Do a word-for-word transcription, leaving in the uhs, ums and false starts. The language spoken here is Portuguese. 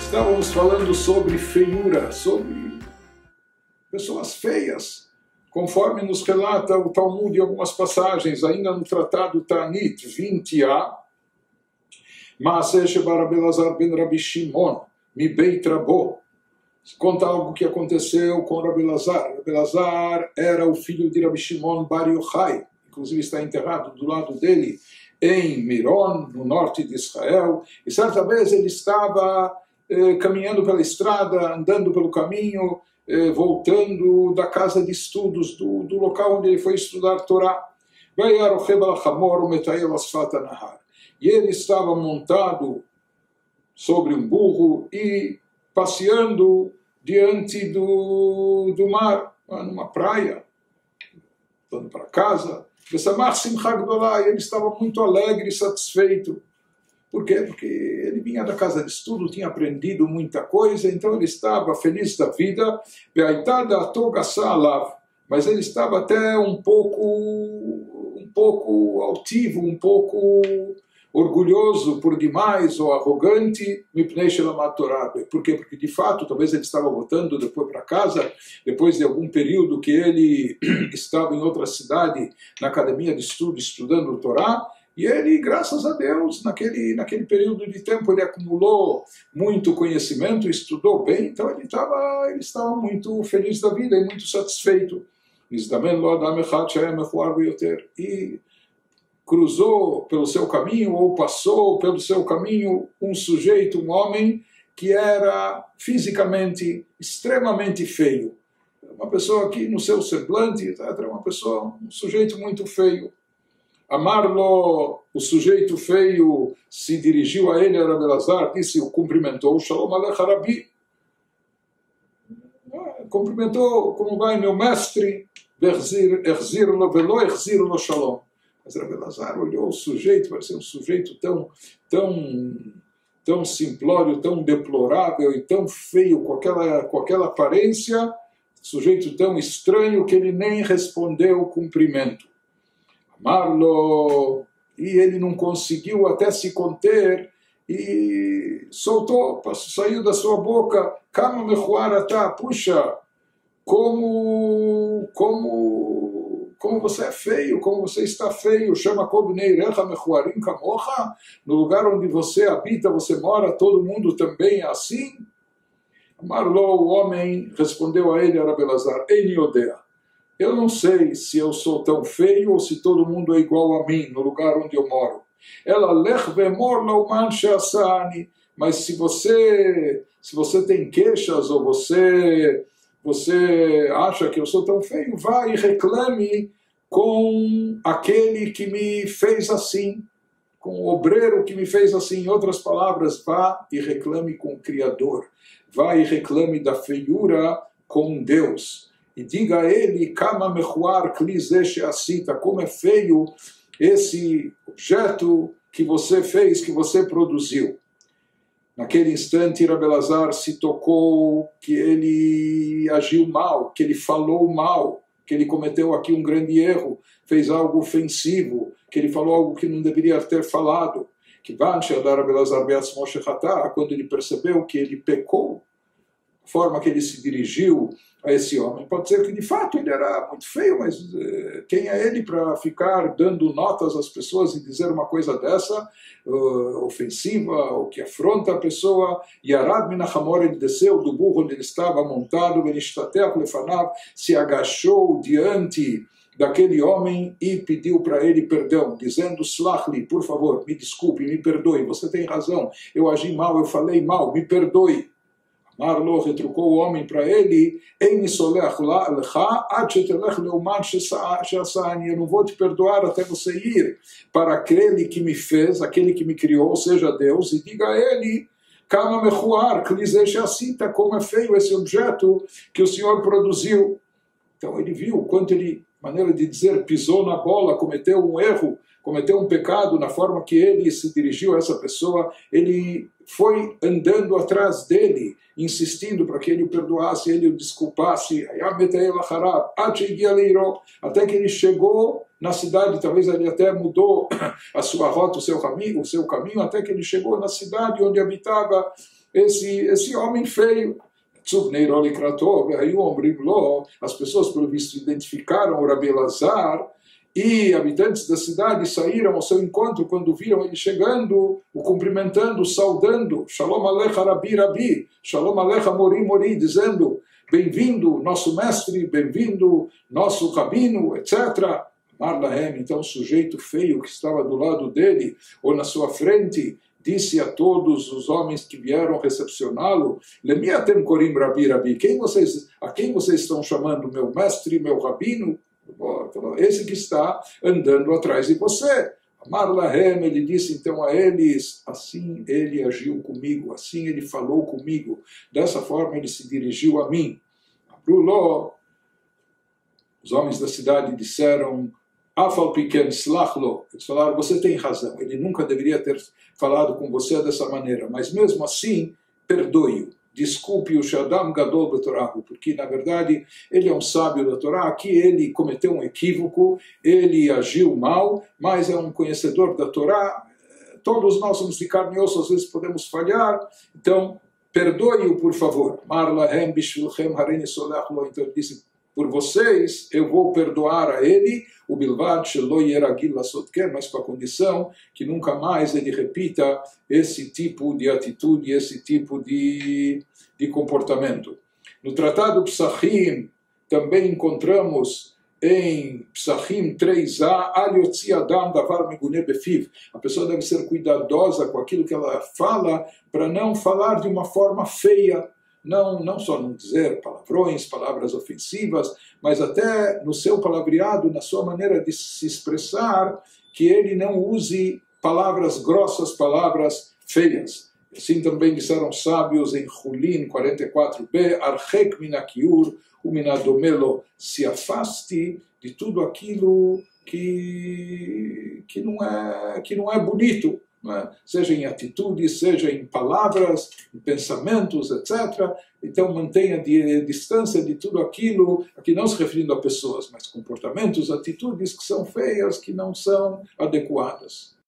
Estávamos falando sobre feiura, sobre pessoas feias, conforme nos relata o Talmud em algumas passagens, ainda no tratado Ta'anit vinte a, Maaseh shebar Rabbi Elazar ben Rabbi Shimon, mi beit Rabo, conta algo que aconteceu com Rabbi Elazar. Rabbi Elazar era o filho de Rabbi Shimon bar Yochai, inclusive está enterrado do lado dele em Miron, no norte de Israel, e certa vez ele estava eh, caminhando pela estrada, andando pelo caminho, eh, voltando da casa de estudos, do, do local onde ele foi estudar Torá. E ele estava montado sobre um burro e passeando diante do, do mar, numa praia, voltando para casa. Ele estava muito alegre e satisfeito. Por quê? Porque ele vinha da casa de estudo, tinha aprendido muita coisa, então ele estava feliz da vida, mas ele estava até um pouco, um pouco altivo, um pouco orgulhoso por demais ou arrogante, por quê? Porque de fato, talvez ele estava voltando depois para casa, depois de algum período que ele estava em outra cidade, na academia de estudo, estudando o Torá, e ele, graças a Deus, naquele, naquele período de tempo, ele acumulou muito conhecimento, estudou bem, então ele estava, ele estava muito feliz da vida e muito satisfeito. E cruzou pelo seu caminho, ou passou pelo seu caminho, um sujeito, um homem, que era fisicamente extremamente feio. Uma pessoa que, no seu semblante, era uma pessoa, um sujeito muito feio. Amarlo, o sujeito feio, se dirigiu a ele, a Rabbi Elazar, disse, o cumprimentou, Shalom Alecha Rabbi. Cumprimentou, como vai meu mestre, Erzir-lo, velo Erzir-lo Shalom. Mas Rabbi Elazar olhou o sujeito, parecia um sujeito tão, tão, tão simplório, tão deplorável e tão feio, com aquela, com aquela aparência, sujeito tão estranho que ele nem respondeu o cumprimento. Amarlo, e ele não conseguiu até se conter e soltou, saiu da sua boca, Kama mechuarata, puxa, como, como, como você é feio, como você está feio, chama Kobneirecha mechuarim kamocha, no lugar onde você habita, você mora, todo mundo também é assim? Amarlo, o homem, respondeu a ele, a Rabbi Elazar, Eini odea. Eu não sei se eu sou tão feio ou se todo mundo é igual a mim, no lugar onde eu moro. Ela lech vemor lauman she'asani. Mas se você, se você tem queixas ou você, você acha que eu sou tão feio, vá e reclame com aquele que me fez assim, com o obreiro que me fez assim. Em outras palavras, vá e reclame com o Criador. Vá e reclame da feiura com Deus. E diga a ele, Kama mechuar klizesh asita, como é feio esse objeto que você fez, que você produziu. Naquele instante, Rabbi Elazar se tocou que ele agiu mal, que ele falou mal, que ele cometeu aqui um grande erro, fez algo ofensivo, que ele falou algo que não deveria ter falado. Que quando ele percebeu que ele pecou, a forma que ele se dirigiu a esse homem. Pode ser que de fato ele era muito feio, mas uh, quem é ele para ficar dando notas às pessoas e dizer uma coisa dessa, uh, ofensiva, ou que afronta a pessoa? Yarad min hachamor, ele desceu do burro onde ele estava montado, venishtatech lefanav, se agachou diante daquele homem e pediu para ele perdão, dizendo, slachli, por favor, me desculpe, me perdoe, você tem razão, eu agi mal, eu falei mal, me perdoe. Marlo retrucou o homem para ele, eu não vou te perdoar até você ir para aquele que me fez, aquele que me criou, ou seja, Deus, e diga a ele, Kama mechuar, como é feio esse objeto que o Senhor produziu. Então ele viu o quanto ele, maneira de dizer, pisou na bola, cometeu um erro, cometeu um pecado na forma que ele se dirigiu a essa pessoa. Ele foi andando atrás dele, insistindo para que ele o perdoasse, ele o desculpasse, até que ele chegou na cidade, talvez ele até mudou a sua rota, o seu caminho, o seu caminho, até que ele chegou na cidade onde habitava esse, esse homem feio. As pessoas, pelo visto, identificaram o Rabi Elazar, e habitantes da cidade saíram ao seu encontro quando viram ele chegando, o cumprimentando, saudando, Shalom Alecha Rabi Rabi, Shalom Alecha Mori Mori, dizendo, bem-vindo, nosso mestre, bem-vindo, nosso rabino, etcétera. Amar Lahem, então o sujeito feio que estava do lado dele, ou na sua frente, disse a todos os homens que vieram recepcioná-lo, Lemiatem Korim Rabi Rabi, quem vocês, a quem vocês estão chamando meu mestre, meu rabino? Esse que está andando atrás de você. Amar Lahem, ele disse então a eles, assim ele agiu comigo, assim ele falou comigo, dessa forma ele se dirigiu a mim. Abruló, os homens da cidade disseram, Afal Piken Slachlo, eles falaram, você tem razão, ele nunca deveria ter falado com você dessa maneira, mas mesmo assim, perdoe-o, desculpe o Shadam Gadol Betorahu, porque na verdade ele é um sábio da Torá, aqui ele cometeu um equívoco, ele agiu mal, mas é um conhecedor da Torá, todos nós somos de carne e osso, às vezes podemos falhar, então perdoe-o por favor. Mar Lahem Bishvilchem Harini Solachlo, então ele disse, por vocês, eu vou perdoar a ele, o Bilvad Shelo Yeragil Lasotken, mas com a condição que nunca mais ele repita esse tipo de atitude, esse tipo de, de comportamento. No Tratado Psachim, também encontramos em Psachim três a, Aliotzi Adam Davar Megune Befiv. A pessoa deve ser cuidadosa com aquilo que ela fala, para não falar de uma forma feia. Não, não só não dizer palavrões, palavras ofensivas, mas até no seu palavreado, na sua maneira de se expressar, que ele não use palavras grossas, palavras feias. Assim também disseram sábios em Hulin quarenta e quatro b, Archek minakiur, o minadomelo, se afaste de tudo aquilo que, que, não, é, que não é bonito. É? Seja em atitudes, seja em palavras, em pensamentos, etcétera. Então mantenha de, distância de tudo aquilo, aqui não se referindo a pessoas, mas comportamentos, atitudes que são feias, que não são adequadas.